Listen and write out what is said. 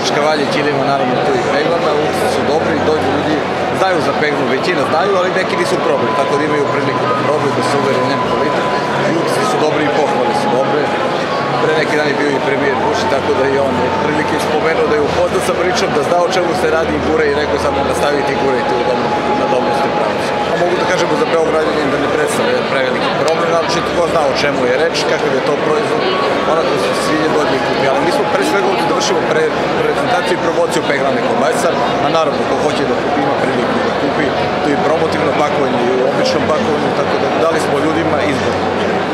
Čkavalje, Ćilima, naravno tu i peglana, ukusni su dobri, dođu ljudi, znaju za peglu, većina znaju, ali neki nisu probali, tako da imaju priliku da probaju, da se uveri nema kvalitet. Ukusni su dobri i pohvale su dobre. Pre neki dan je bio i premijer Vučić, tako da i on je prilike spomenuo da je upoznao sa pričom, da zna o čemu se radi i gure i rekao samo nastaviti i gure i tu na dobrosti pravcu. Mogu da kažemo za Beograđanin da ne predstavlja preveliki problem, ali ko zna o čemu je reč, kakav je to proizvod, onako su svinje dođe i kupi. Ali mi smo pre svega ovdje da vršimo prezentaciju i promociju peglane kobasa, a naravno ko hoće da kupi ima priliku da kupi, tu i promotivno pakovanje i obično pakovanje, tako da dali smo ljudima izbor.